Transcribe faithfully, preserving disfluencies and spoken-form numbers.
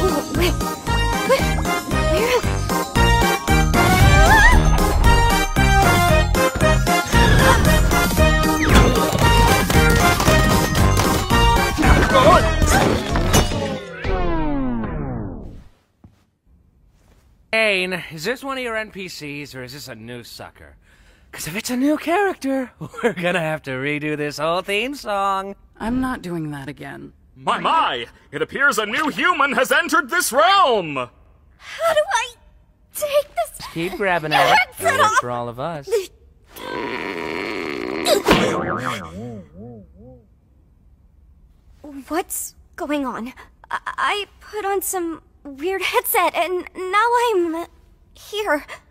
Where? Where? Jane, is this one of your N P Cs, or is this a new sucker? Because if it's a new character, we're gonna have to redo this whole theme song. I'm not doing that again. My, my! It appears a new human has entered this realm! How do I take this? Just keep grabbing at it. It'll work for all of us. What's going on? I, I put on some weird headset and now I'm here.